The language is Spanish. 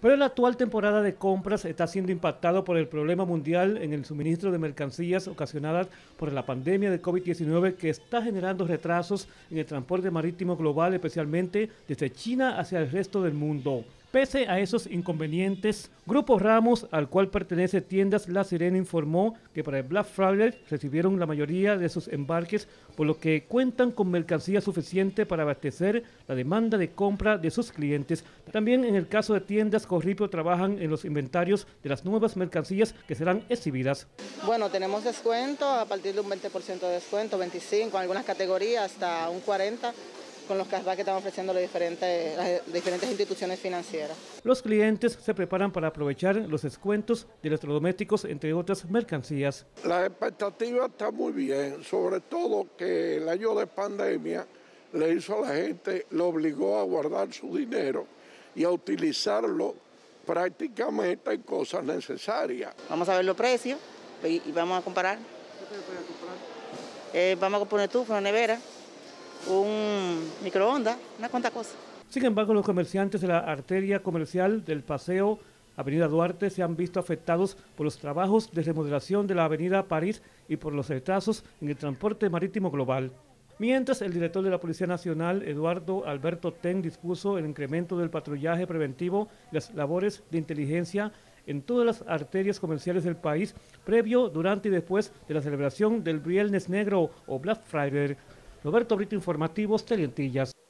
Pero la actual temporada de compras está siendo impactado por el problema mundial en el suministro de mercancías ocasionadas por la pandemia de COVID-19 que está generando retrasos en el transporte marítimo global, especialmente desde China hacia el resto del mundo. Pese a esos inconvenientes, Grupo Ramos, al cual pertenece Tiendas La Sirena, informó que para el Black Friday recibieron la mayoría de sus embarques, por lo que cuentan con mercancía suficiente para abastecer la demanda de compra de sus clientes. También en el caso de Tiendas Corripio trabajan en los inventarios de las nuevas mercancías que serán exhibidas. Bueno, tenemos descuento a partir de un 20% de descuento, 25%, en algunas categorías hasta un 40%. Con los cashback que están ofreciendo las diferentes instituciones financieras. Los clientes se preparan para aprovechar los descuentos de electrodomésticos, entre otras mercancías. La expectativa está muy bien, sobre todo que el año de pandemia le hizo a la gente, le obligó a guardar su dinero y a utilizarlo prácticamente en cosas necesarias. Vamos a ver los precios y vamos a comparar. ¿Qué te puedes comprar? Vamos a poner estufa, una nevera, un microondas, una cuanta cosas. Sin embargo, los comerciantes de la arteria comercial del Paseo Avenida Duarte se han visto afectados por los trabajos de remodelación de la Avenida París y por los retrasos en el transporte marítimo global. Mientras, el director de la Policía Nacional, Eduardo Alberto Ten, dispuso el incremento del patrullaje preventivo y las labores de inteligencia en todas las arterias comerciales del país, previo, durante y después de la celebración del Viernes Negro o Black Friday. Roberto Brito, Informativos Teleantillas.